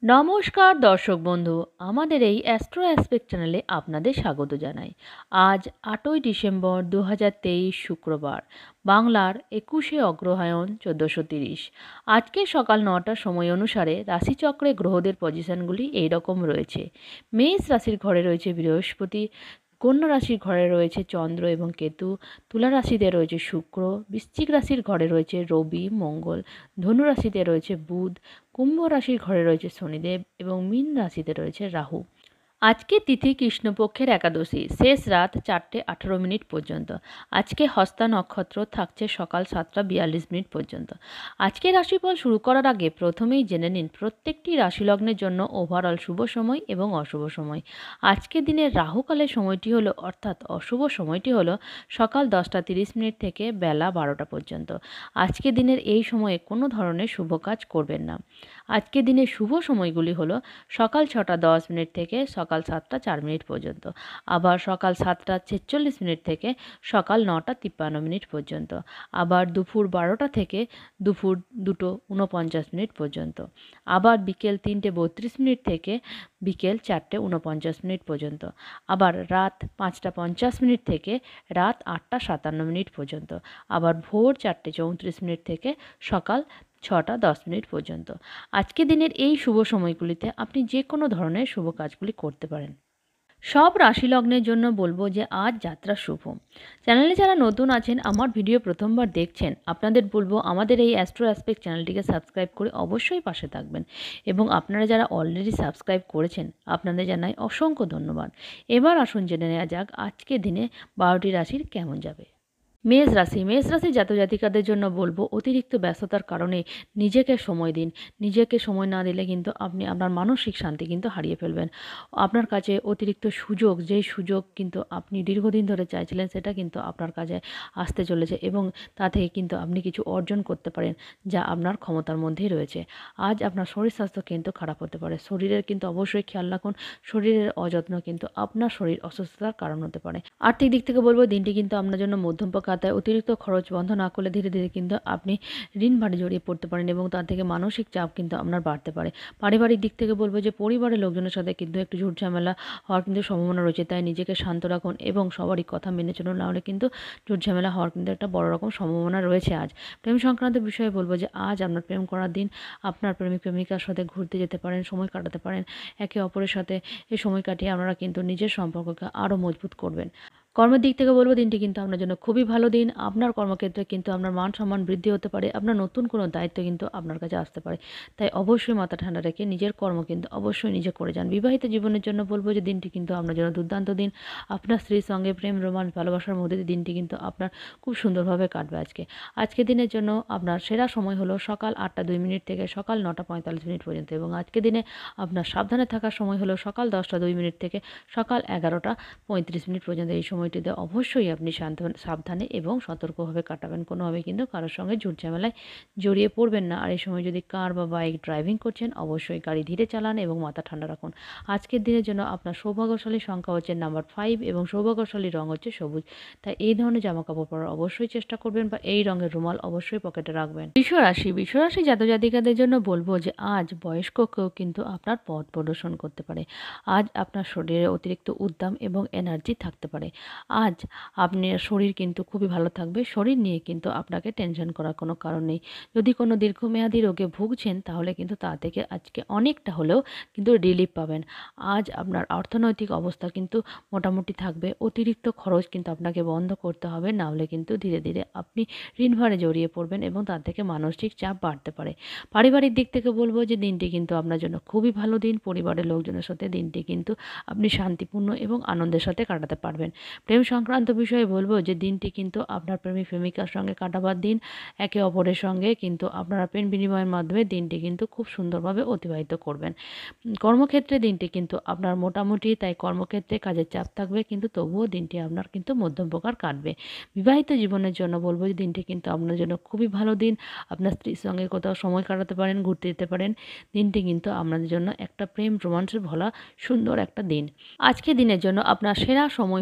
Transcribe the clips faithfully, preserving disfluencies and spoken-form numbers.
নমস্কার দর্শক বন্ধু, আমাদের এই অ্যাস্ট্রো অ্যাসপেক্ট চ্যানেলে আপনাদের স্বাগত জানাই। আজ আটই ডিসেম্বর দু হাজার তেইশ শুক্রবার, বাংলার একুশে অগ্রহায়ণ চোদ্দোশো তিরিশ। আজকে সকাল নটার সময় অনুসারে রাশিচক্রে গ্রহদের পজিশনগুলি এই রকম রয়েছে। মেষ রাশির ঘরে রয়েছে বৃহস্পতি, কন্যা রাশির ঘরে রয়েছে চন্দ্র এবং কেতু, তুলা রাশিতে রয়েছে শুক্র, বৃশ্চিক রাশির ঘরে রয়েছে রবি মঙ্গল, ধনু রাশিতে রয়েছে বুধ, কুম্ভ রাশির ঘরে রয়েছে শনিদেব এবং মীন রাশিতে রয়েছে রাহু। আজকে তিথি কৃষ্ণপক্ষের একাদশী, শেষ রাত চারটে আঠেরো মিনিট পর্যন্ত। আজকে হস্তা নক্ষত্র থাকছে সকাল সাতটা বিয়াল্লিশ মিনিট পর্যন্ত। আজকে রাশিফল শুরু করার আগে প্রথমেই জেনে নিন প্রত্যেকটি রাশিলগ্নের জন্য ওভারঅল শুভ সময় এবং অশুভ সময়। আজকে দিনের রাহুকালের সময়টি হলো অর্থাৎ অশুভ সময়টি হলো সকাল দশটা তিরিশ মিনিট থেকে বেলা বারোটা পর্যন্ত। আজকে দিনের এই সময়ে কোনো ধরনের শুভ কাজ করবেন না। আজকে দিনের শুভ সময়গুলি হলো সকাল ছটা দশ মিনিট থেকে সকাল সাতটা চার মিনিট পর্যন্ত, আবার সকাল সাতটা ছেচল্লিশ মিনিট থেকে সকাল নটা তিপ্পান্ন মিনিট পর্যন্ত, আবার দুপুর বারোটা থেকে দুপুর দুটো উনপঞ্চাশ মিনিট পর্যন্ত, আবার বিকেল তিনটে বত্রিশ মিনিট থেকে বিকেল চারটে উনপঞ্চাশ মিনিট পর্যন্ত, আবার রাত পাঁচটা পঞ্চাশ মিনিট থেকে রাত আটটা সাতান্ন মিনিট পর্যন্ত, আবার ভোর চারটে চৌত্রিশ মিনিট থেকে সকাল ছটা দশ মিনিট পর্যন্ত। আজকে দিনের এই শুভ সময়গুলিতে আপনি যে কোনো ধরনের শুভ কাজগুলি করতে পারেন। সব রাশি লগ্নের জন্য বলবো যে আজ যাত্রা শুভ। চ্যানেলে যারা নতুন আছেন, আমার ভিডিও প্রথমবার দেখছেন, আপনাদের বলবো আমাদের এই অ্যাস্ট্রো অ্যাসপেক্ট চ্যানেলটিকে সাবস্ক্রাইব করে অবশ্যই পাশে থাকবেন, এবং আপনারা যারা অলরেডি সাবস্ক্রাইব করেছেন আপনাদের জানাই অসংখ্য ধন্যবাদ। এবার আসুন জেনে নেওয়া যাক আজকে দিনে বারোটি রাশির কেমন যাবে। মেষ রাশি মেষ রাশি জাতক জাতিকাদের জন্য বলবো অতিরিক্ত ব্যস্ততার কারণে নিজেকে সময় দিন। নিজেকে সময় না দিলে কিন্তু আপনি আপনার মানসিক শান্তি কিন্তু হারিয়ে ফেলবেন। আপনার কাছে অতিরিক্ত সুযোগ, যেই সুযোগ কিন্তু আপনি দীর্ঘদিন ধরে চাইছিলেন, সেটা কিন্তু আপনার কাছে আসতে চলেছে এবং তা থেকে কিন্তু আপনি কিছু অর্জন করতে পারেন যা আপনার ক্ষমতার মধ্যেই রয়েছে। আজ আপনার শরীর স্বাস্থ্য কিন্তু খারাপ হতে পারে, শরীরের কিন্তু অবশ্যই খেয়াল রাখুন। শরীরের অযত্ন কিন্তু আপনার শরীর অসুস্থতার কারণ হতে পারে। আর্থিক দিক থেকে বলবো দিনটি কিন্তু আপনার জন্য মধ্যম প্রকার। তাই অতিরিক্ত খরচ বন্ধ না করলে ধীরে ধীরে কিন্তু আপনি ঋণ ভারে জড়িয়ে পড়তে পারেন এবং তার থেকে মানসিক চাপ কিন্তু আপনার বাড়তে পারে। পারিবারিক দিক থেকে বলবো যে পরিবারের লোকজনের সাথে কিন্তু একটু ঝুট ঝামেলা হওয়ার কিন্তু সম্ভাবনা রয়েছে, তাই নিজেকে শান্ত রাখুন এবং সবারই কথা মেনে চলুন, না হলে কিন্তু ঝুট ঝামেলা হওয়ার কিন্তু একটা বড় রকম সম্ভাবনা রয়েছে। আজ প্রেম সংক্রান্ত বিষয়ে বলবো যে আজ আপনার প্রেম করার দিন। আপনার প্রেমিক প্রেমিকার সাথে ঘুরতে যেতে পারেন, সময় কাটাতে পারেন। একে অপরের সাথে এই সময় কাটিয়ে আপনারা কিন্তু নিজের সম্পর্ককে আরও মজবুত করবেন। কর্মের দিক থেকে বলবো দিনটি কিন্তু আপনার জন্য খুবই ভালো দিন। আপনার কর্মক্ষেত্রে কিন্তু আপনার মান সম্মান বৃদ্ধি হতে পারে, আপনার নতুন কোনো দায়িত্ব কিন্তু আপনার কাছে আসতে পারে। তাই অবশ্যই মাথা ঠান্ডা রেখে নিজের কর্ম কিন্তু অবশ্যই নিজে করে যান। বিবাহিত জীবনের জন্য বলবো যে দিনটি কিন্তু আপনার জন্য দুর্দান্ত দিন। আপনার স্ত্রীর সঙ্গে প্রেম রোমান্স ভালোবাসার মধ্যে দিয়ে দিনটি কিন্তু আপনার খুব সুন্দরভাবে কাটবে। আজকে আজকে দিনের জন্য আপনার সেরা সময় হলো সকাল আটটা দুই মিনিট থেকে সকাল নটা পঁয়তাল্লিশ মিনিট পর্যন্ত, এবং আজকে দিনে আপনার সাবধানে থাকার সময় হলো সকাল দশটা দুই মিনিট থেকে সকাল এগারোটা পঁয়ত্রিশ মিনিট পর্যন্ত। এই সময়টিতে অবশ্যই আপনি শান্ত সাবধানে এবং সতর্কভাবে কাটাবেন। কোনোভাবে কিন্তু কারোর সঙ্গে ঝুট ঝামেলায় জড়িয়ে পড়বেন না। আর এই সময় যদি কার বা বাইক ড্রাইভিং করছেন, অবশ্যই গাড়ি ধীরে চালান এবং মাথা ঠান্ডা রাখুন। আজকের দিনের জন্য আপনার সৌভাগ্যশালী সংখ্যা হচ্ছে নাম্বার ফাইভ এবং সৌভাগ্যশালী রং হচ্ছে সবুজ। তাই এই ধরনের জামা কাপড় পরার অবশ্যই চেষ্টা করবেন বা এই রঙের রুমাল অবশ্যই পকেটে রাখবেন। বিশ্বরাশি বিশ্বরাশি জাতক জাতিকাদের জন্য বলবো যে আজ বয়স্ক কেউ কিন্তু আপনার পথ প্রদর্শন করতে পারে। আজ আপনার শরীরে অতিরিক্ত উদ্যম এবং এনার্জি থাকতে পারে। আজ আপনার শরীর কিন্তু খুবই ভালো থাকবে। শরীর নিয়ে কিন্তু আপনাকে টেনশন করার কোনো কারণ নেই। যদি কোনো দীর্ঘমেয়াদী রোগে ভুগছেন তাহলে কিন্তু তা থেকে আজকে অনেকটা হলেও কিন্তু রিলিফ পাবেন। আজ আপনার অর্থনৈতিক অবস্থা কিন্তু মোটামুটি থাকবে। অতিরিক্ত খরচ কিন্তু আপনাকে বন্ধ করতে হবে, না হলে কিন্তু ধীরে ধীরে আপনি ঋণভারে জড়িয়ে পড়বেন এবং তার থেকে মানসিক চাপ বাড়তে পারে। পারিবারিক দিক থেকে বলবো যে দিনটি কিন্তু আপনার জন্য খুবই ভালো দিন। পরিবারের লোকজনের সাথে দিনটি কিন্তু আপনি শান্তিপূর্ণ এবং আনন্দের সাথে কাটাতে পারবেন। প্রেম সংক্রান্ত বিষয়ে বলবো যে দিনটি কিন্তু আপনার প্রেমিক প্রেমিকার সঙ্গে কাটাবার দিন। একে অপরের সঙ্গে কিন্তু আপনারা প্রেম বিনিময়ের মাধ্যমে দিনটি কিন্তু খুব সুন্দরভাবে অতিবাহিত করবেন। কর্মক্ষেত্রে দিনটি কিন্তু আপনার মোটামুটি, তাই কর্মক্ষেত্রে কাজের চাপ থাকবে, কিন্তু তবুও দিনটি আপনার কিন্তু মধ্যম প্রকার কাটবে। বিবাহিত জীবনের জন্য বলবো যে দিনটি কিন্তু আপনার জন্য খুবই ভালো দিন। আপনার স্ত্রীর সঙ্গে কোথাও সময় কাটাতে পারেন, ঘুরতে যেতে পারেন। দিনটি কিন্তু আপনাদের জন্য একটা প্রেম রোমান্সের ভরা সুন্দর একটা দিন। আজকে দিনের জন্য আপনার সেরা সময় হলো দুপুর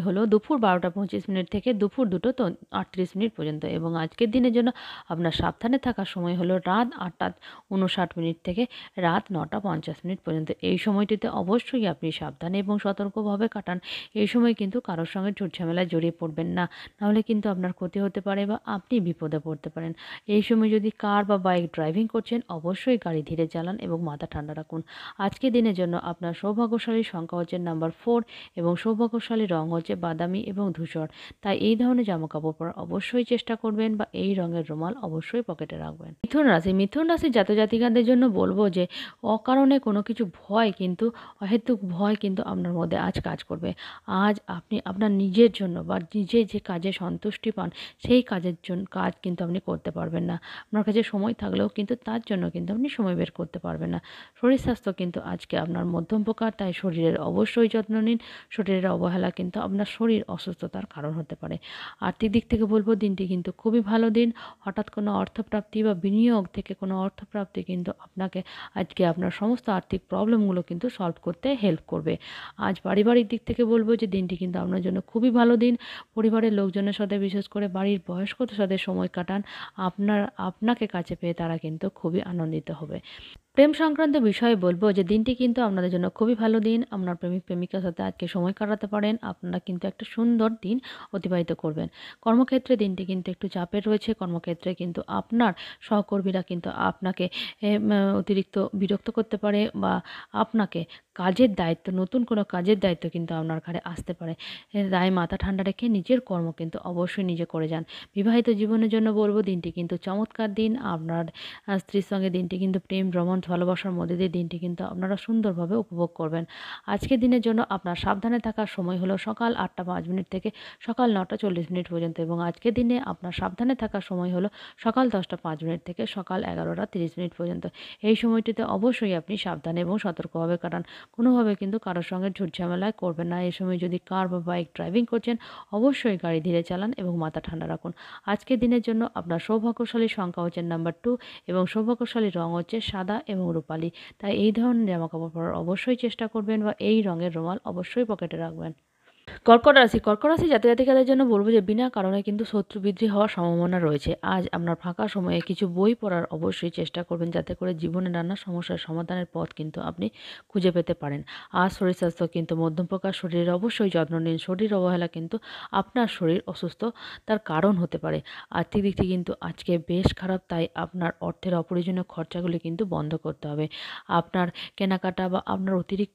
দুপুর বারোটা পঁচিশ মিনিট থেকে দুপুর দুটো তো আটত্রিশ মিনিট পর্যন্ত। এবং আজকের দিনের জন্য আপনার সাবধানে থাকার সময় হলো রাত আটটা উনষাট মিনিট থেকে রাত নটা পঞ্চাশ মিনিট পর্যন্ত। এই সময়টিতে অবশ্যই আপনি সাবধানে এবং সতর্কভাবে কাটান। এই সময় কিন্তু কারোর সঙ্গে ঝুটঝামেলায় জড়িয়ে পড়বেন না, নাহলে কিন্তু আপনার ক্ষতি হতে পারে বা আপনি বিপদে পড়তে পারেন। এই সময় যদি কার বা বাইক ড্রাইভিং করছেন, অবশ্যই গাড়ি ধীরে চালান এবং মাথা ঠান্ডা রাখুন। আজকের দিনের জন্য আপনার সৌভাগ্যশালী সংখ্যা হচ্ছে নাম্বার ফোর এবং সৌভাগ্যশালী রং হচ্ছে বাদামি এবং ধূসর। তাই এই ধরনের জামাকাপড় পরার অবশ্যই চেষ্টা করবেন বা এই রঙের রুমাল অবশ্যই পকেটে রাখবেন। মিথুন রাশি মিথুন রাশির জাতক জাতিকাদের জন্য বলবো যে অকারণে কোনো কিছু ভয় কিন্তু অহেতুক ভয় কিন্তু আপনার মধ্যে আজ কাজ করবে। আজ আপনি আপনার নিজের জন্য বা নিজে যে কাজে সন্তুষ্টি পান, সেই কাজের জন্য কাজ কিন্তু আপনি করতে পারবেন না। আপনার কাছে সময় থাকলেও কিন্তু তার জন্য কিন্তু আপনি সময় বের করতে পারবেন না। শরীর স্বাস্থ্য কিন্তু আজকে আপনার মধ্যম প্রকার, তাই শরীরের অবশ্যই যত্ন নিন। শরীরের অবহেলা কিন্তু আপনার শরীর অসুস্থতার কারণ হতে পারে। আর্থিক দিক থেকে বলবো দিনটি কিন্তু খুবই ভালো দিন। হঠাৎ কোনো অর্থপ্রাপ্তি বা বিনিয়োগ থেকে কোনো অর্থপ্রাপ্তি কিন্তু আপনাকে আজকে আপনার সমস্ত আর্থিক প্রবলেমগুলো কিন্তু সলভ করতে হেল্প করবে। আজ পারিবারিক দিক থেকে বলবো যে দিনটি কিন্তু আপনার জন্য খুবই ভালো দিন। পরিবারের লোকজনের সাথে, বিশেষ করে বাড়ির বয়স্কদের সাথে সময় কাটান। আপনার আপনাকে কাছে পেয়ে তারা কিন্তু খুবই আনন্দিত হবে। প্রেম সংক্রান্ত বিষয়ে বলবো যে দিনটি কিন্তু আপনাদের জন্য খুবই ভালো দিন। আপনার প্রেমিক প্রেমিকার সাথে আজকে সময় কাটাতে পারেন। আপনারা কিন্তু একটা সুন্দর দিন অতিবাহিত করবেন। কর্মক্ষেত্রে দিনটি কিন্তু একটু চাপের রয়েছে। কর্মক্ষেত্রে কিন্তু আপনার সহকর্মীরা কিন্তু আপনাকে অতিরিক্ত বিরক্ত করতে পারে বা আপনাকে কাজের দায়িত্ব, নতুন কোনো কাজের দায়িত্ব কিন্তু আপনার ঘাড়ে আসতে পারে। তাই মাথা ঠান্ডা রেখে নিজের কর্ম কিন্তু অবশ্যই নিজে করে যান। বিবাহিত জীবনের জন্য বলবো দিনটি কিন্তু চমৎকার দিন। আপনার স্ত্রীর সঙ্গে দিনটি কিন্তু প্রেম, রোমান্স, ভালোবাসার মধ্যে দিয়ে দিনটি কিন্তু আপনারা সুন্দরভাবে উপভোগ করবেন। আজকের দিনের জন্য আপনার সাবধানে থাকার সময় হলো সকাল আটটা পাঁচ মিনিট থেকে সকাল নটা চল্লিশ মিনিট পর্যন্ত। এবং আজকের দিনে আপনার সাবধানে থাকার সময় হলো সকাল দশটা পাঁচ মিনিট থেকে সকাল এগারোটা তিরিশ মিনিট পর্যন্ত। এই সময়টিতে অবশ্যই আপনি সাবধানে এবং সতর্কভাবে কাটান। কোনোভাবে কিন্তু কারোর সঙ্গে ঝুটঝামেলায় করবেন না। এই সময় যদি কার বা বাইক ড্রাইভিং করছেন, অবশ্যই গাড়ি ধীরে চালান এবং মাথা ঠান্ডা রাখুন। আজকের দিনের জন্য আপনার সৌভাগ্যশালী সংখ্যা হচ্ছে নাম্বার টু এবং সৌভাগ্যশালী রং হচ্ছে সাদা এবং রূপালি। তাই এই ধরনের জামাকাপড় পরার অবশ্যই চেষ্টা করবেন বা এই রঙের রুমাল অবশ্যই পকেটে রাখবেন। কর্কট রাশি কর্কট রাশি জাতক জাতিকাদের জন্য বলবো যে বিনা কারণে কিন্তু শত্রু বৃদ্ধি হওয়ার সম্ভাবনা রয়েছে। আজ আপনার ফাঁকা সময়ে কিছু বই পড়ার অবশ্যই চেষ্টা করবেন, যাতে করে জীবনে নানা সমস্যার সমাধানের পথ কিন্তু আপনি খুঁজে পেতে পারেন। আজ শরীর স্বাস্থ্য কিন্তু মধ্যম প্রকার। শরীরের অবশ্যই যত্ন নিন। শরীর অবহেলা কিন্তু আপনার শরীর অসুস্থ তার কারণ হতে পারে। আর্থিক দিকটি কিন্তু আজকে বেশ খারাপ, তাই আপনার অর্থের অপ্রয়োজনীয় খরচাগুলি কিন্তু বন্ধ করতে হবে। আপনার কেনাকাটা বা আপনার অতিরিক্ত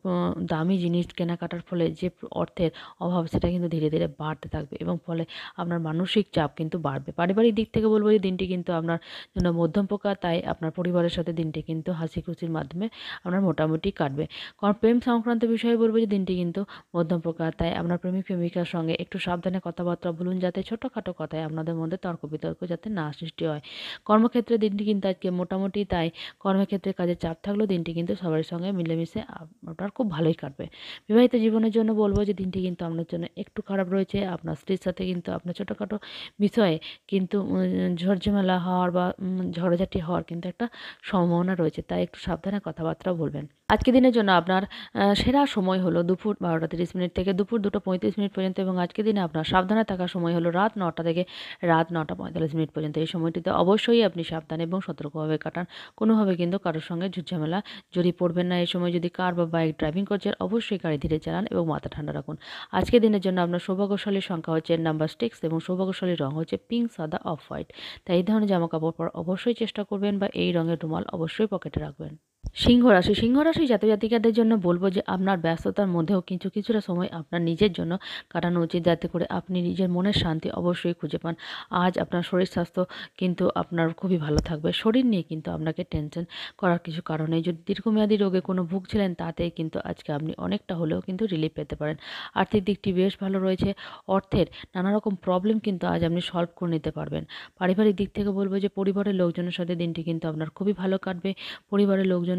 দামি জিনিস কেনাকাটার ফলে যে অর্থের অভাব, সেটা কিন্তু ধীরে ধীরে বাড়তে থাকবে এবং ফলে আপনার মানসিক চাপ কিন্তু বাড়বে। পারিবারিক দিক থেকে বলবো যে দিনটি কিন্তু আপনার জন্য মধ্যম প্রকার, তাই আপনার পরিবারের সাথে দিনটি কিন্তু হাসি খুশির মাধ্যমে আপনার মোটামুটি কাটবে। কারণ প্রেম সংক্রান্ত বিষয়ে বলবো যে দিনটি কিন্তু মধ্যম প্রকার, তাই আপনার প্রেমিক প্রেমিকার সঙ্গে একটু সাবধানে কথাবার্তা বলুন, যাতে ছোটোখাটো কথায় আপনাদের মধ্যে তর্ক বিতর্ক যাতে না সৃষ্টি হয়। কর্মক্ষেত্রে দিনটি কিন্তু আজকে মোটামুটি, তাই কর্মক্ষেত্রে কাজের চাপ থাকলেও দিনটি কিন্তু সবার সঙ্গে মিলেমিশে আপনার খুব ভালোই কাটবে। বিবাহিত জীবনের জন্য বলবো যে দিনটি কিন্তু আপনার জন্য একটু খারাপ রয়েছে। আপনার স্ত্রীর সাথে কিন্তু আপনার ছোটোখাটো বিষয়ে কিন্তু ঝড়ঝামেলা হওয়ার বা ঝড়ঝাটি হওয়ার কিন্তু একটা সম্ভাবনা রয়েছে, তাই একটু সাবধানে কথাবার্তা বলবেন। আজকের দিনের জন্য আপনার সেরা সময় হলো দুপুর বারোটা তিরিশ মিনিট থেকে দুপুর দুটো পঁয়ত্রিশ মিনিট পর্যন্ত। এবং আজকের দিনে আপনার সাবধানে থাকার সময় হলো রাত নটা থেকে রাত নটা পঁয়তাল্লিশ মিনিট পর্যন্ত। এই সময়টিতে অবশ্যই আপনি সাবধানে এবং সতর্কভাবে কাটান। কোনোভাবে কিন্তু কারোর সঙ্গে ঝুটঝামেলা জড়িয়ে পড়বেন না। এই সময় যদি কার বা বাইক ড্রাইভিং করছেন, অবশ্যই গাড়ি ধীরে চালান এবং মাথা ঠান্ডা রাখুন। আজকের দিনের জন্য আপনার সৌভাগ্যশালী সংখ্যা হচ্ছে নাম্বার সিক্স এবং সৌভাগ্যশালী রং হচ্ছে পিঙ্ক, সাদা, অফ হোয়াইট। তাই এই ধরনের জামা কাপড় পরা অবশ্যই চেষ্টা করবেন বা এই রঙের রুমাল অবশ্যই পকেটে রাখবেন। সিংহ রাশি সিংহ রাশি জাতক জাতিকাদের জন্য বলবো যে আপনার ব্যস্ততার মধ্যেও কিছু কিছুটা সময় আপনার নিজের জন্য কাটানো উচিত, যাতে করে আপনি নিজের মনের শান্তি অবশ্যই খুঁজে পান। আজ আপনার শরীর স্বাস্থ্য কিন্তু আপনার খুবই ভালো থাকবে। শরীর নিয়ে কিন্তু আপনাকে টেনশন করার কিছু কারণ নেই। যদি দীর্ঘমেয়াদী রোগে কোনো ভুগছিলেন, তাতে কিন্তু আজকে আপনি অনেকটা হলেও কিন্তু রিলিফ পেতে পারেন। আর্থিক দিকটি বেশ ভালো রয়েছে। অর্থের নানা রকম প্রবলেম কিন্তু আজ আপনি সলভ করে নিতে পারবেন। পারিবারিক দিক থেকে বলবো যে পরিবারের লোকজনের সাথে দিনটি কিন্তু আপনার খুবই ভালো কাটবে। পরিবারের লোকজনের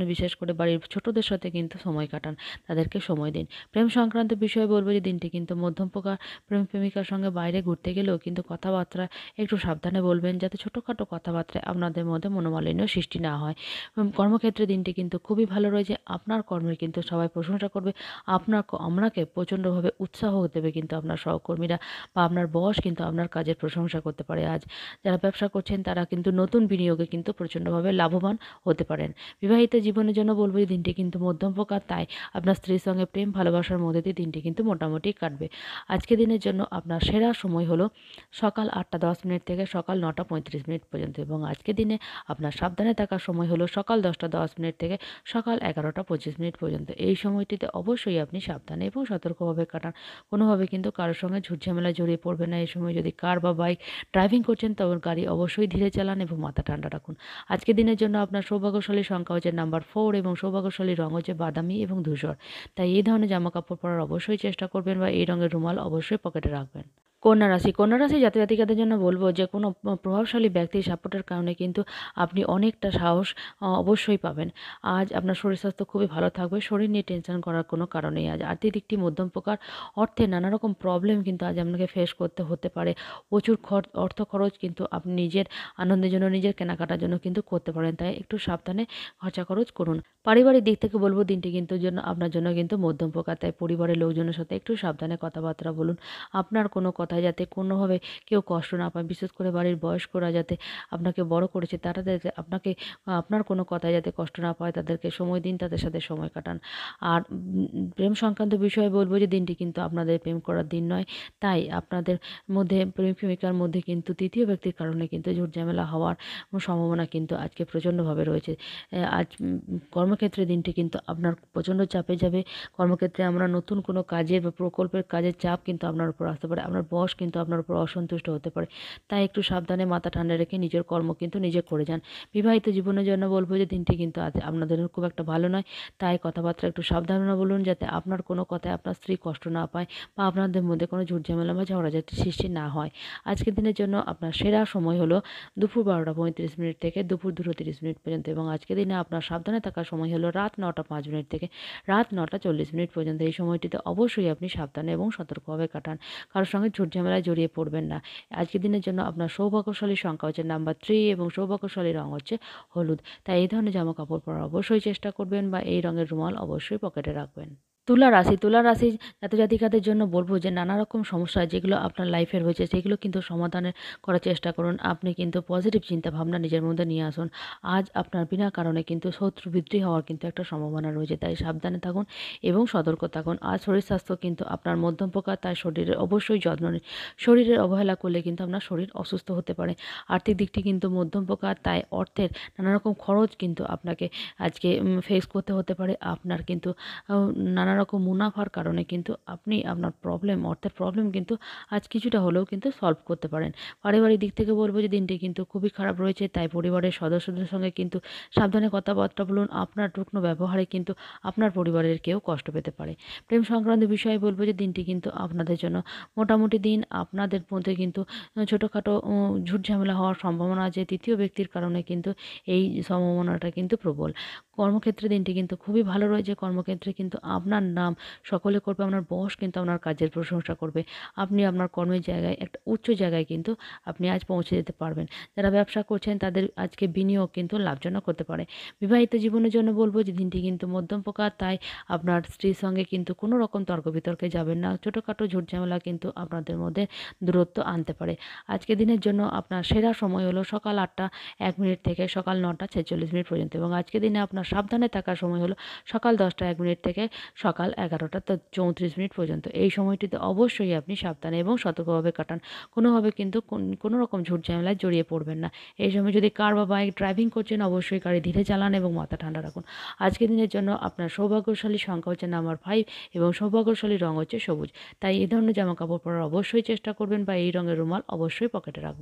বিশেষ করে বাড়ির ছোটদের সাথে কিন্তু সময় কাটান, তাদেরকে সময় দিন। প্রেম সংক্রান্ত বিষয়ে বলবো যে দিনটি কিন্তু মধ্যম প্রকার। প্রেম প্রেমিকার সঙ্গে বাইরে ঘুরতে গেলেও কিন্তু কথাবার্তা একটু সাবধানে বলবেন, যাতে ছোটোখাটো কথাবার্তায় আপনাদের মধ্যে মনোমালিন্য সৃষ্টি না হয়। উম, কর্মক্ষেত্রে দিনটি কিন্তু খুবই ভালো রয়েছে। আপনার কর্মের কিন্তু সবাই প্রশংসা করবে। আপনার ক- আপনাকে প্রচণ্ডভাবে উৎসাহ দেবে কিন্তু আপনার সহকর্মীরা বা আপনার বস কিন্তু আপনার কাজের প্রশংসা করতে পারে আজ। যারা ব্যবসা করছেন তারা কিন্তু নতুন বিনিয়োগে কিন্তু প্রচণ্ডভাবে লাভবান হতে পারেন। বিবাহিত জীবনের জন্য বলবো এই দিনটি কিন্তু মধ্যম প্রকার, তাই আপনার স্ত্রীর সঙ্গে প্রেম ভালোবাসার মধ্যে দিয়ে দিনটি কিন্তু মোটামুটি কাটবে। আজকে দিনের জন্য আপনার সেরা সময় হলো সকাল আটটা দশ মিনিট থেকে সকাল নটা পঁয়ত্রিশ মিনিট পর্যন্ত, এবং আজকে দিনে আপনার সাবধানে থাকার সময় হলো সকাল দশটা দশ মিনিট থেকে সকাল এগারোটা পঁচিশ মিনিট পর্যন্ত। এই সময়টিতে অবশ্যই আপনি সাবধানে এবং সতর্কভাবে কাটান। কোনোভাবে কিন্তু কারোর সঙ্গে ঝুটঝামেলায় জড়িয়ে পড়বেন না। এই সময় যদি কার বা বাইক ড্রাইভিং করছেন তবে গাড়ি অবশ্যই ধীরে চালান এবং মাথা ঠান্ডা রাখুন। আজকের দিনের জন্য আপনার সৌভাগ্যশালী সংখ্যা হচ্ছে নাম্বার ফোর এবং সৌভাগ্যশালী রং হচ্ছে বাদামি এবং ধূসর। তাই এই ধরনের জামা কাপড় পরার অবশ্যই চেষ্টা করবেন বা এই রঙের রুমাল অবশ্যই পকেটে রাখবেন। কন্যা রাশি কন্যা রাশি জাতক জাতিকাদের জন্য বলবো যে কোনো প- প্রভাবশালী ব্যক্তির সাপোর্টের কারণে কিন্তু আপনি অনেকটা সাহস আ, অবশ্যই পাবেন। আজ আপনার শরীর স্বাস্থ্য খুবই ভালো থাকবে। শরীর নিয়ে টেনশন করার কোনো কারণেই আজ আর্থিক দিকটি মধ্যম প্রকার। অর্থে নানা রকম প্রবলেম কিন্তু আজ আপনাকে ফেস করতে হতে পারে। প্রচুর খর- অর্থ খরচ কিন্তু আপনি নিজের আনন্দের জন্য, নিজের কেনাকাটার জন্য কিন্তু করতে পারেন, তাই একটু সাবধানে খরচা খরচ করুন। পারিবারিক দিক থেকে বলবো দিনটি কিন্তু জন্য আপনার জন্য কিন্তু মধ্যম প্রকার, তাই পরিবারের লোকজনের সাথে একটু সাবধানে কথাবার্তা বলুন। আপনার কোনো কথায় যাতে কোনোভাবে কেউ কষ্ট না পায়, বিশেষ করে বাড়ির বয়স্করা যাতে আপনাকে বড় করেছে তারা যাতে আপনাকে আপনার কোনো কথায় যাতে কষ্ট না পায়, তাদেরকে সময় দিন, তাদের সাথে সময় কাটান। আর উম, প্রেম সংক্রান্ত বিষয়ে বলবো যে দিনটি কিন্তু আপনাদের প্রেম করার দিন নয়, তাই আপনাদের মধ্যে প্রেমিক প্রেমিকার মধ্যে কিন্তু তৃতীয় ব্যক্তির কারণে কিন্তু ঝুট ঝামেলা হওয়ার সম্ভাবনা কিন্তু আজকে প্রচণ্ডভাবে রয়েছে। এ, আজ উম, কর্মক্ষেত্রে দিনটি কিন্তু আপনার প্রচণ্ড চাপে যাবে। কর্মক্ষেত্রে আমরা নতুন কোনো কাজের বা প্রকল্পের কাজের চাপ কিন্তু আপনার উপর আসতে পারে। আপনার বস কিন্তু আপনার উপর অসন্তুষ্ট হতে পারে, তাই একটু সাবধানে মাথা ঠান্ডা রেখে নিজের কর্ম কিন্তু নিজে করে যান। বিবাহিত জীবনের জন্য বলবো যে দিনটি কিন্তু আজ আপনাদের খুব একটা ভালো নয়, তাই কথাবার্তা একটু সাবধানে বলুন, যাতে আপনার কোনো কথায় আপনার স্ত্রী কষ্ট না পায় বা আপনাদের মধ্যে কোনো ঝুটঝামেলা বা ঝগড়াঝাটি সৃষ্টি না হয়। আজকের দিনের জন্য আপনার সেরা সময় হলো দুপুর বারোটা পঁয়ত্রিশ মিনিট থেকে দুপুর দুটো তিরিশ মিনিট পর্যন্ত, এবং আজকের দিনে আপনার সাবধানে থাকার সময় হলো রাত নটা পাঁচ মিনিট থেকে রাত নটা চল্লিশ মিনিট পর্যন্ত। এই সময়টিতে অবশ্যই আপনি সাবধানে এবং সতর্কভাবে কাটান। কারোর সঙ্গে ঝুটঝামেলায় জড়িয়ে পড়বেন না। আজকের দিনের জন্য আপনার সৌভাগ্যশালী সংখ্যা হচ্ছে নাম্বার থ্রি এবং সৌভাগ্যশালী রং হচ্ছে হলুদ। তাই এই ধরনের জামা কাপড় পরার অবশ্যই চেষ্টা করবেন বা এই রঙের রুমাল অবশ্যই পকেটে রাখবেন। তুলা রাশি তুলা রাশি জাতক জাতিকাদের জন্য বলবো যে নানা রকম সমস্যা যেগুলো আপনার লাইফের হয়েছে সেগুলো কিন্তু সমাধানের করার চেষ্টা করুন। আপনি কিন্তু পজিটিভ চিন্তা ভাবনা নিজের মধ্যে নিয়ে আসুন। আজ আপনার বিনা কারণে কিন্তু শত্রু বৃদ্ধি হওয়ার কিন্তু একটা সম্ভাবনা রয়েছে, তাই সাবধানে থাকুন এবং সতর্ক থাকুন। আজ শরীর স্বাস্থ্য কিন্তু আপনার মধ্যম প্রকার, তাই শরীরের অবশ্যই যত্ন নিন। শরীরের অবহেলা করলে কিন্তু আপনার শরীর অসুস্থ হতে পারে। আর্থিক দিকটি কিন্তু মধ্যম প্রকার, তাই অর্থের নানা রকম খরচ কিন্তু আপনাকে আজকে ফেস করতে হতে পারে। আপনার কিন্তু আহ, নানা রকম মুনাফার কারণে কিন্তু আপনি আপনার প্রবলেম, অর্থের প্রবলেম কিন্তু আজ কিছুটা হলেও কিন্তু সলভ করতে পারেন। পারিবারিক দিক থেকে বলবো যে দিনটি কিন্তু খুবই খারাপ রয়েছে, তাই পরিবারের সদস্যদের সঙ্গে কিন্তু সাবধানে কথাবার্তা বলুন। আপনার রুগ্ন ব্যবহারে কিন্তু আপনার পরিবারের কেউ কষ্ট পেতে পারে। প্রেম সংক্রান্ত বিষয়ে বলবো যে দিনটি কিন্তু আপনাদের জন্য মোটামুটি দিন। আপনাদের মধ্যে কিন্তু আহ, ছোটোখাটো উম, ঝুট ঝামেলা হওয়ার সম্ভাবনা আছে তৃতীয় ব্যক্তির কারণে, কিন্তু এই সম্ভাবনাটা কিন্তু প্রবল। কর্মক্ষেত্রে দিনটি কিন্তু খুবই ভালো রয়েছে। কর্মক্ষেত্রে কিন্তু আপনার নাম সকলে করবে, আপনার বস কিন্তু আপনার কাজের প্রশংসা করবে। আপনি আপনার কর্মের জায়গায় একটা উচ্চ জায়গায় কিন্তু আপনি আজ পৌঁছে যেতে পারবেন। যারা ব্যবসা করছেন তাদের আজকে বিনিয়োগ কিন্তু লাভজনক হতে পারে। বিবাহিত জীবনের জন্য বলবো যে দিনটি কিন্তু মধ্যম প্রকার, তাই আপনার স্ত্রীর সঙ্গে কিন্তু কোনো রকম তর্ক বিতর্কে যাবেন না। ছোটোখাটো ঝুটঝামেলা কিন্তু আপনাদের মধ্যে দূরত্ব আনতে পারে। আজকে দিনের জন্য আপনার সেরা সময় হলো সকাল আটটা এক মিনিট থেকে সকাল নটা ছেচল্লিশ মিনিট পর্যন্ত, এবং আজকে দিনে আপনার সাবধানে থাকার সময় হলো সকাল দশটা এক মিনিট থেকে সকাল এগারোটা তো চৌত্রিশ মিনিট পর্যন্ত। এই সময়টিতে অবশ্যই আপনি সাবধানে এবং সতর্কভাবে কাটান। কোনোভাবে কিন্তু কোনো রকম ঝুট ঝামেলায় জড়িয়ে পড়বেন না। এই সময় যদি কার বা বাইক ড্রাইভিং করছেন অবশ্যই গাড়ি ধীরে চালান এবং মাথা ঠান্ডা রাখুন। আজকের দিনের জন্য আপনার সৌভাগ্যশালী সংখ্যা হচ্ছে নাম্বার ফাইভ এবং সৌভাগ্যশালী রং হচ্ছে সবুজ। তাই এই ধরনের জামা কাপড় পরার অবশ্যই চেষ্টা করবেন বা এই রঙের রুমাল অবশ্যই পকেটে রাখবেন।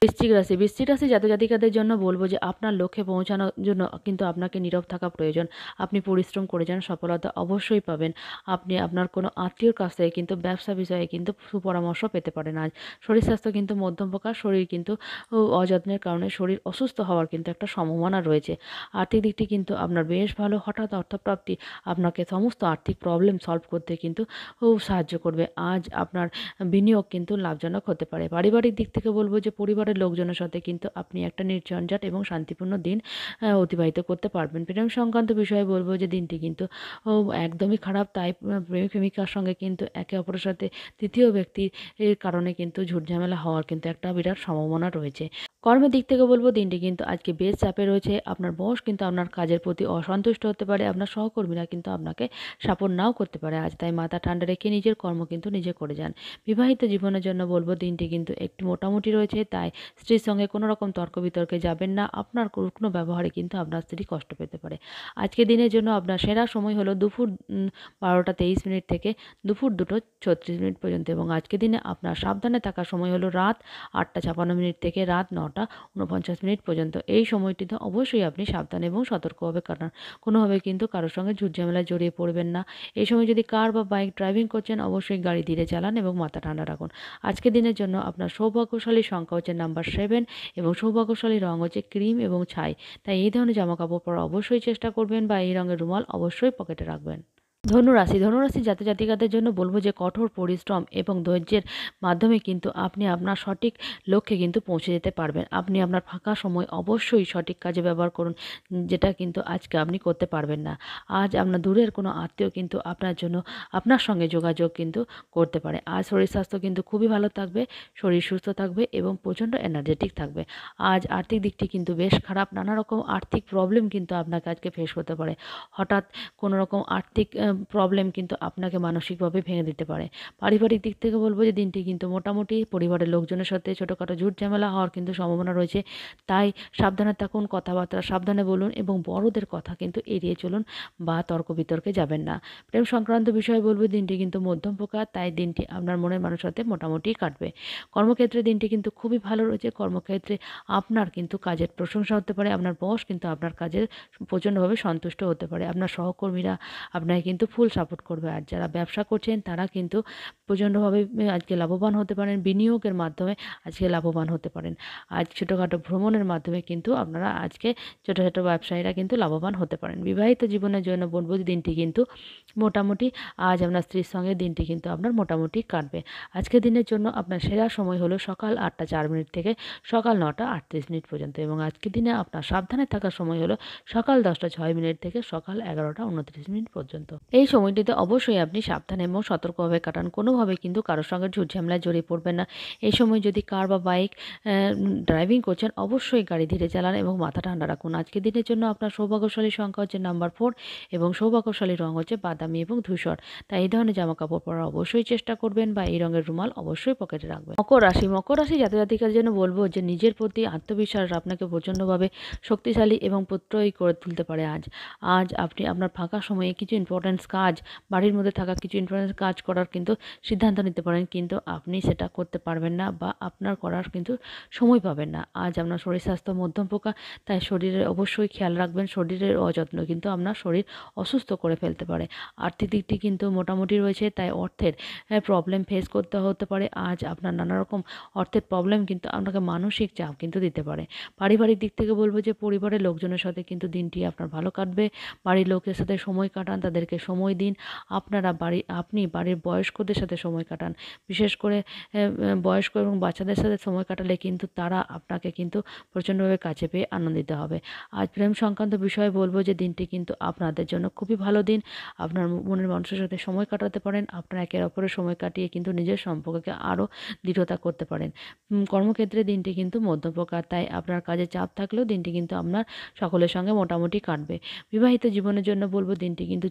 বৃশ্চিক রাশি বৃশ্চিক রাশি জাতক জাতিকাদের জন্য বলবো যে আপনার লক্ষ্যে পৌঁছানোর জন্য কিন্তু আপনাকে নীরব থাকা প্রয়োজন। আপনি পরিশ্রম করে যান, সফলতা অবশ্যই পাবেন। আপনি আপনার কোনো আত্মীয়র কাছ থেকে কিন্তু ব্যবসা বিষয়ে কিন্তু সুপরামর্শ পেতে পারেন আজ। শরীর স্বাস্থ্য কিন্তু মধ্যম প্রকার, শরীর কিন্তু ও অযত্নের কারণে শরীর অসুস্থ হওয়ার কিন্তু একটা সম্ভাবনা রয়েছে। আর্থিক দিকটি কিন্তু আপনার বেশ ভালো। হঠাৎ অর্থপ্রাপ্তি আপনাকে সমস্ত আর্থিক প্রবলেম সলভ করতে কিন্তু ও সাহায্য করবে। আজ আপনার বিনিয়োগ কিন্তু লাভজনক হতে পারে। পারিবারিক দিক থেকে বলবো যে পরিবারের লোকজনের সাথে কিন্তু আপনি একটা নির্ঝঞ্ঝাট এবং শান্তিপূর্ণ দিন আহ, অতিবাহিত করতে পারবেন। প্রেম সংক্রান্ত বিষয়ে বলবো যে দিনটি কিন্তু ও, একদমই খারাপ। তাই প্রেমিক প্রেমিকার সঙ্গে কিন্তু একে অপরের সাথে তৃতীয় ব্যক্তির এর কারণে কিন্তু ঝুটঝামেলা হওয়ার কিন্তু একটা বিরাট সম্ভাবনা রয়েছে। কর্মের দিক থেকে বলবো দিনটি কিন্তু আজকে বেশ চাপে রয়েছে। আপনার বস কিন্তু আপনার কাজের প্রতি অসন্তুষ্ট হতে পারে, আপনার সহকর্মীরা কিন্তু আপনাকে সাপোর্ট নাও করতে পারে আজ। তাই মাথা ঠান্ডা রেখে নিজের কর্ম কিন্তু নিজে করে যান। বিবাহিত জীবনের জন্য বলবো দিনটি কিন্তু একটু মোটামুটি রয়েছে। তাই স্ত্রীর সঙ্গে কোনো রকম তর্ক বিতর্কে যাবেন না। আপনার কোনো ব্যবহারে কিন্তু আপনার স্ত্রী কষ্ট পেতে পারে। আজকে দিনের জন্য আপনার সেরা সময় হলো দুপুর বারোটা তেইশ মিনিট থেকে দুপুর দুটো ছত্রিশ মিনিট পর্যন্ত, এবং আজকে দিনে আপনার সাবধানে থাকার সময় হলো রাত আটটা ছাপান্ন মিনিট থেকে রাত নটা উনপঞ্চাশ মিনিট পর্যন্ত। এই সময়টিতে অবশ্যই আপনি সাবধান এবং সতর্কভাবে কাটান। কোনোভাবে কিন্তু কারোর সঙ্গে ঝুটঝামেলায় জড়িয়ে পড়বেন না। এই সময় যদি কার বা বাইক ড্রাইভিং করছেন অবশ্যই গাড়ি ধীরে চালান এবং মাথা ঠান্ডা রাখুন। আজকের দিনের জন্য আপনার সৌভাগ্যশালী সংখ্যা হচ্ছে নাম্বার সেভেন এবং সৌভাগ্যশালী রং হচ্ছে ক্রিম এবং ছাই। তাই এই ধরনের জামাকাপড় পরা অবশ্যই চেষ্টা করবেন বা এই রঙের রুমাল অবশ্যই পকেটে রাখবেন। ধনুরাশি ধনুরাশি জাতক জাতিকাদের জন্য বলবো যে কঠোর পরিশ্রম এবং ধৈর্যের মাধ্যমে কিন্তু আপনি আপনার সঠিক লক্ষ্যে কিন্তু পৌঁছে যেতে পারবেন। আপনি আপনার ফাঁকা সময় অবশ্যই সঠিক কাজে ব্যবহার করুন, যেটা কিন্তু আজকে আপনি করতে পারবেন না। আজ আপনার দূরের কোনো আত্মীয় কিন্তু আপনার জন্য আপনার সঙ্গে যোগাযোগ কিন্তু করতে পারে। আজ শরীর স্বাস্থ্য কিন্তু খুবই ভালো থাকবে, শরীর সুস্থ থাকবে এবং প্রচণ্ড এনার্জেটিক থাকবে। আজ আর্থিক দিকটি কিন্তু বেশ খারাপ। নানা রকম আর্থিক প্রবলেম কিন্তু আপনাকে আজকে ফেস করতে পারে। হঠাৎ কোনো রকম আর্থিক প্রবলেম কিন্তু আপনাকে মানসিকভাবে ভেঙে দিতে পারে। পারিবারিক দিক থেকে বলবো যে দিনটি কিন্তু মোটামুটি। পরিবারের লোকজনের সাথে ছোটোখাটো ঝুট ঝামেলা হওয়ার কিন্তু সম্ভাবনা রয়েছে। তাই সাবধানে থাকুন, কথাবার্তা সাবধানে বলুন এবং বড়দের কথা কিন্তু এড়িয়ে চলুন বা তর্ক বিতর্কে যাবেন না। প্রেম সংক্রান্ত বিষয়ে বলবো দিনটি কিন্তু মধ্যম প্রকার। তাই দিনটি আপনার মনের মানুষের সাথে মোটামুটি কাটবে। কর্মক্ষেত্রে দিনটি কিন্তু খুবই ভালো রয়েছে। কর্মক্ষেত্রে আপনার কিন্তু কাজের প্রশংসা হতে পারে, আপনার বস কিন্তু আপনার কাজের প্রচণ্ডভাবে সন্তুষ্ট হতে পারে, আপনার সহকর্মীরা আপনাকে কিন্তু ফুল সাপোর্ট করবে। আর যারা ব্যবসা করছেন তারা কিন্তু প্রচণ্ডভাবে আজকে লাভবান হতে পারেন। বিনিয়োগের মাধ্যমে আজকে লাভবান হতে পারেন। আজ ছোটোখাটো ভ্রমণের মাধ্যমে কিন্তু আপনারা আজকে ছোটো ছোটো ব্যবসায়ীরা কিন্তু লাভবান হতে পারেন। বিবাহিত জীবনের জন্য বলবো দিনটি কিন্তু মোটামুটি। আজ আপনার স্ত্রীর সঙ্গে দিনটি কিন্তু আপনার মোটামুটি কাটবে। আজকের দিনের জন্য আপনার সেরা সময় হলো সকাল আটটা চার মিনিট থেকে সকাল নটা আটত্রিশ মিনিট পর্যন্ত, এবং আজকের দিনে আপনার সাবধানে থাকার সময় হলো সকাল দশটা ছয় মিনিট থেকে সকাল এগারোটা উনত্রিশ মিনিট পর্যন্ত। এই সময়টিতে অবশ্যই আপনি সাবধানে এবং সতর্কভাবে কাটান। কোনোভাবে কিন্তু কারোর সঙ্গে ঝুটঝামেলায় জড়িয়ে পড়বেন না। এই সময় যদি কার বা বাইক ড্রাইভিং করছেন অবশ্যই গাড়ি ধীরে চালান এবং মাথা ঠান্ডা রাখুন। আজকের দিনের জন্য আপনার সৌভাগ্যশালী সংখ্যা হচ্ছে নাম্বার ফোর এবং সৌভাগ্যশালী রং হচ্ছে বাদামি এবং ধূসর। তাই এই ধরনের জামা কাপড় পরার অবশ্যই চেষ্টা করবেন বা এই রঙের রুমাল অবশ্যই পকেটে রাখবেন। মকর রাশি মকর রাশি জাতক জাতিকার জন্য বলবো যে নিজের প্রতি আত্মবিশ্বাস আপনাকে প্রচণ্ডভাবে শক্তিশালী এবং প্রত্যয়ী করে তুলতে পারে আজ। আজ আপনি আপনার ফাঁকা সময়ে কিছু ইম্পর্ট্যান্স কাজ, বাড়ির মধ্যে থাকা কিছু ইম্পর্ট্যান্স কাজ করার কিন্তু সিদ্ধান্ত নিতে পারেন, কিন্তু আপনি সেটা করতে পারবেন না বা আপনার করার কিন্তু সময় পাবেন না। আজ আপনার শরীর স্বাস্থ্য মধ্যম প্রকার। তাই শরীরের অবশ্যই খেয়াল রাখবেন। শরীরের অযত্ন কিন্তু আপনার শরীর অসুস্থ করে ফেলতে পারে। আর্থিক দিকটি কিন্তু মোটামুটি রয়েছে। তাই অর্থের প্রবলেম ফেস করতে হতে পারে। আজ আপনার নানা রকম অর্থের প্রবলেম কিন্তু আপনাকে মানসিক চাপ কিন্তু দিতে পারে। পারিবারিক দিক থেকে বলবো যে পরিবারের লোকজনের সাথে কিন্তু দিনটি আপনার ভালো কাটবে। বাড়ির লোকের সাথে সময় কাটান, তাদেরকে সময় দিন। আপনারা বাড়ি আপনি বাড়ির বয়স্কদের সাথে সময় কাটান। বিশেষ করে বয়স্ক এবং বাচ্চাদের সাথে সময় কাটালে কিন্তু তারা আপনাকে কিন্তু প্রচণ্ডভাবে কাছে পেয়ে আনন্দিত হবে। আজ প্রেম সংক্রান্ত বিষয়ে বলবো যে দিনটি কিন্তু আপনাদের জন্য খুবই ভালো দিন। আপনার মনের মানুষের সাথে সময় কাটাতে পারেন। আপনারা একে অপরের সময় কাটিয়ে কিন্তু নিজের সম্পর্ককে আরও দৃঢ়তা করতে পারেন। কর্মক্ষেত্রে দিনটি কিন্তু মধ্যম প্রকার। তাই আপনার কাজে চাপ থাকলেও দিনটি কিন্তু আপনার সকলের সঙ্গে মোটামুটি কাটবে। বিবাহিত জীবনের জন্য বলবো দিনটি কিন্তু চমৎকার।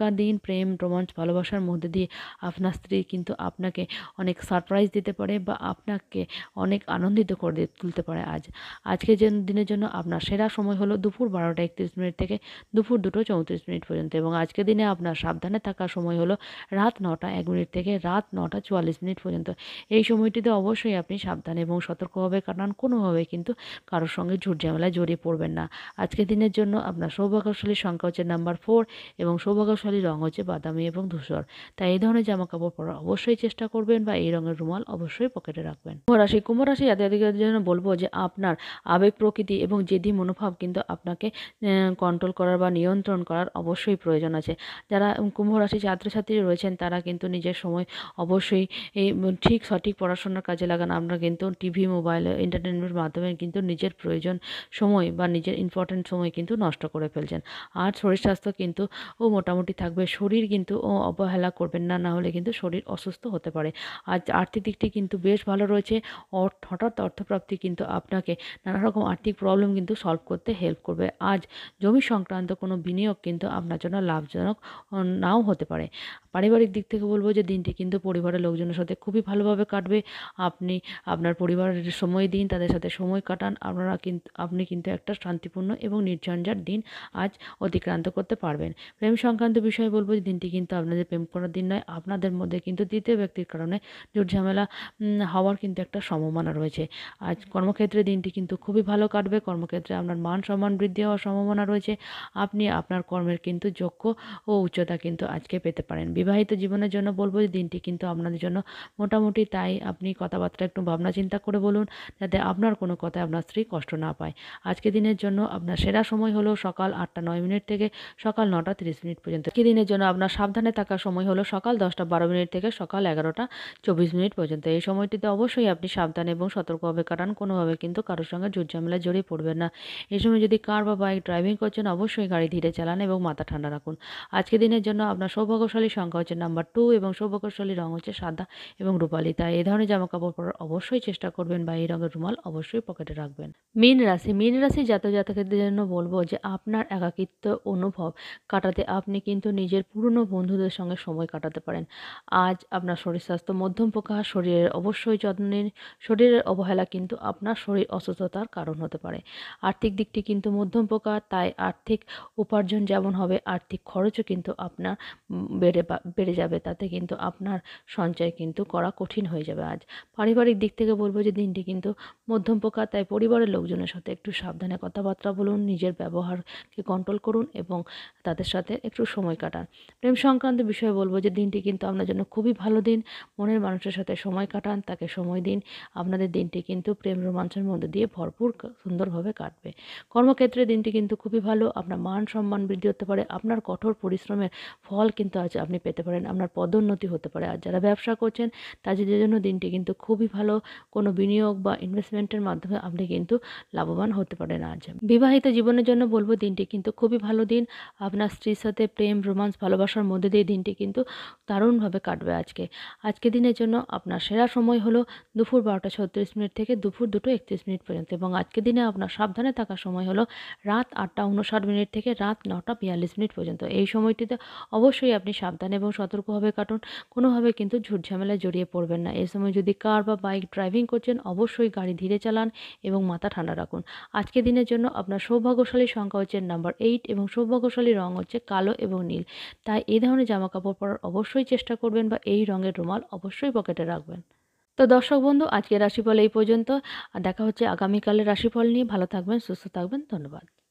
থাকা দিন প্রেম, রোমাঞ্চ, ভালোবাসার মধ্যে দিয়ে আপনার স্ত্রী কিন্তু আপনাকে অনেক সারপ্রাইজ দিতে পারে বা আপনাকে অনেক আনন্দিত করে দিয়ে তুলতে পারে আজ। আজকের যে দিনের জন্য আপনার সেরা সময় হলো দুপুর বারোটা একত্রিশ মিনিট থেকে দুপুর দুটো চৌত্রিশ মিনিট পর্যন্ত, এবং আজকের দিনে আপনার সাবধানে থাকার সময় হলো রাত নটা এক মিনিট থেকে রাত নটা চুয়াল্লিশ মিনিট পর্যন্ত। এই সময়টিতে অবশ্যই আপনি সাবধানে এবং সতর্কভাবে কাটান, কোনোভাবে কিন্তু কারোর সঙ্গে ঝুট ঝামেলায় জড়িয়ে পড়বেন না। আজকের দিনের জন্য আপনার সৌভাগ্যশালী সংখ্যা হচ্ছে নাম্বার ফোর এবং সৌভাগ্যশালী রং হচ্ছে বাদামি এবং ধূসর। তাই এই ধরনের জামা কাপড় পরা অবশ্যই চেষ্টা করবেন বা এই রঙের রুমাল অবশ্যই পকেটে রাখবেন। কুম্ভ রাশি কুম্ভ রাশি জাতকদের জন্য বলবো যে আপনার আবেগ প্রকৃতি এবং জেদি মনোভাব কিন্তু আপনাকে কন্ট্রোল করার বা নিয়ন্ত্রণ করার অবশ্যই প্রয়োজন আছে। যারা কুম্ভ রাশি ছাত্রছাত্রী রয়েছেন তারা কিন্তু নিজের সময় অবশ্যই এই ঠিক সঠিক পড়াশোনার কাজে লাগান। আমরা কিন্তু টিভি, মোবাইল, এন্টারটেনমেন্টের মাধ্যমে কিন্তু নিজের প্রয়োজন সময় বা নিজের ইম্পর্টেন্ট সময় কিন্তু নষ্ট করে ফেলছেন। আর শরীর স্বাস্থ্য কিন্তু ও মোটামুটি থাকবে, শরীর কিন্তু ও অবহেলা করবেন না, না হলে কিন্তু শরীর অসুস্থ হতে পারে। আজ আর্থিক দিকটি কিন্তু বেশ ভালো রয়েছে। হঠাৎ অর্থপ্রাপ্তি কিন্তু আপনাকে নানা রকম আর্থিক প্রবলেম কিন্তু সলভ করতে হেল্প করবে। আজ জমি সংক্রান্ত কোনো বিনিয়োগ কিন্তু আপনার জন্য লাভজনক নাও হতে পারে। পারিবারিক দিক থেকে বলবো যে দিনটি কিন্তু পরিবারের লোকজনের সাথে খুবই ভালোভাবে কাটবে। আপনি আপনার পরিবারের সময় দিন, তাদের সাথে সময় কাটান। আপনারা কিন্তু আপনি কিন্তু একটা শান্তিপূর্ণ এবং নির্ঝঞ্ঝাট দিন আজ অতিক্রান্ত করতে পারবেন। প্রেম সংক্রান্ত বিষয়ে বলবো যে দিনটি কিন্তু আপনাদের প্রেম করার দিন নয়, আপনাদের মধ্যে কিন্তু তৃতীয় ব্যক্তির কারণে ঝুট ঝামেলা হওয়ার কিন্তু একটা সম্ভাবনা রয়েছে। আজ কর্মক্ষেত্রে দিনটি কিন্তু খুবই ভালো কাটবে। কর্মক্ষেত্রে আপনার মান সম্মান বৃদ্ধি হওয়ার সম্ভাবনা রয়েছে। আপনি আপনার কর্মের কিন্তু যোগ্য ও উচ্চতা কিন্তু আজকে পেতে পারেন। বিবাহিত জীবনের জন্য বলবো যে দিনটি কিন্তু আপনাদের জন্য মোটামুটি, তাই আপনি কথাবার্তা একটু ভাবনা চিন্তা করে বলুন যাতে আপনার কোনো কথায় আপনার স্ত্রী কষ্ট না পায়। আজকে দিনের জন্য আপনার সেরা সময় হলো সকাল আটটা নয় মিনিট থেকে সকাল নটা তিরিশ মিনিট পর্যন্ত। আজকে দিনের জন্য আপনার সাবধানে থাকার সময় হলো সকাল দশটা বারো মিনিট থেকে সকাল এগারোটা চব্বিশ মিনিট পর্যন্ত। এই সময়টিতে অবশ্যই আপনি সাবধানে এবং সতর্কভাবে কাটান, কোনোভাবে কিন্তু কারোর সঙ্গে ঝুট ঝামেলায় জড়িয়ে পড়বেন না। এই সময় যদি কার বা বাইক ড্রাইভিং করছেন অবশ্যই গাড়ি ধীরে চালান এবং মাথা ঠান্ডা রাখুন। আজকে দিনের জন্য আপনার সৌভাগ্যশালী সংখ্যা হচ্ছে নাম্বার টু এবং সৌভাগ্যশালী রং হচ্ছে সাদা এবং রূপালী। তাই এই ধরনের জামা কাপড় পরার অবশ্যই চেষ্টা করবেন বা এই রঙের রুমাল অবশ্যই পকেটে রাখবেন। মীন রাশি মীন রাশি জাতক জাতকদের জন্য বলবো যে আপনার একাকিত্ব অনুভব কাটাতে আপনি কিন্তু নিজের পুরনো বন্ধুদের সঙ্গে সময় কাটাতে পারেন। আজ আপনার শরীর স্বাস্থ্য মধ্যম প্রকার, শরীরের অবশ্যই যত্ন নিন। শরীরের অবহেলা কিন্তু আপনার শরীর অসুস্থতার কারণ হতে পারে। আর্থিক দিকটি কিন্তু মধ্যম প্রকার, তাই আর্থিক উপার্জন যেমন হবে আর্থিক খরচও কিন্তু আপনার বেড়ে বেড়ে যাবে। তাতে কিন্তু আপনার সঞ্চয় কিন্তু করা কঠিন হয়ে যাবে। আজ পারিবারিক দিক থেকে বলবো যে দিনটি কিন্তু মধ্যম প্রকার, তাই পরিবারের লোকজনের সাথে একটু সাবধানে কথাবার্তা বলুন, নিজের ব্যবহারকে কন্ট্রোল করুন এবং তাদের সাথে একটু সময় কাটান। প্রেম সংক্রান্ত বিষয়ে বলবো যে দিনটি কিন্তু আপনার জন্য খুবই ভালো দিন। মনের মানুষের সাথে সময় কাটান, তাকে সময় দিন। আপনাদের দিনটি কিন্তু প্রেম রোমাঞ্চের মধ্যে দিয়ে ভরপুর সুন্দরভাবে কাটবে। কর্মক্ষেত্রে দিনটি কিন্তু খুবই ভালো। আপনার মান সম্মান বৃদ্ধি হতে পারে। আপনার কঠোর পরিশ্রমের ফল কিন্তু আজ আপনি পেতে পারেন। আপনার পদোন্নতি হতে পারে। আর যারা ব্যবসা করছেন তাদের জন্য দিনটি কিন্তু খুবই ভালো। কোনো বিনিয়োগ বা ইনভেস্টমেন্টের মাধ্যমে আপনি কিন্তু লাভবান হতে পারেন। আজ বিবাহিত জীবনের জন্য বলবো দিনটি কিন্তু খুবই ভালো দিন। আপনার স্ত্রীর সাথে প্রেম, রোমান্স, ভালোবাসার মধ্যে দিয়ে দিনটি কিন্তু দারুণভাবে কাটবে আজকে। আজকে দিনের জন্য আপনার সেরা সময় হলো দুপুর বারোটা ছত্রিশ মিনিট থেকে দুপুর দুটো একত্রিশ মিনিট পর্যন্ত, এবং আজকে দিনে আপনার সাবধানে থাকার সময় হলো রাত আটটা উনষাট মিনিট থেকে রাত নটা বিয়াল্লিশ মিনিট পর্যন্ত। এই সময়টিতে অবশ্যই আপনি সাবধানে এবং সতর্কভাবে কাটুন, কোনোভাবে কিন্তু ঝুট ঝামেলায় জড়িয়ে পড়বেন না। এই সময় যদি কার বা বাইক ড্রাইভিং করছেন অবশ্যই গাড়ি ধীরে চালান এবং মাথা ঠান্ডা রাখুন। আজকে দিনের জন্য আপনার সৌভাগ্যশালী সংখ্যা হচ্ছে নাম্বার এইট এবং সৌভাগ্যশালী রং হচ্ছে কালো এবং নীল। তাই এই ধরনের জামা কাপড় পরার অবশ্যই চেষ্টা করবেন বা এই রঙের রুমাল অবশ্যই পকেটে রাখবেন। তো দর্শক বন্ধু, আজকের রাশিফল এই পর্যন্ত। আর দেখা হচ্ছে আগামীকালের রাশিফল নিয়ে। ভালো থাকবেন, সুস্থ থাকবেন। ধন্যবাদ।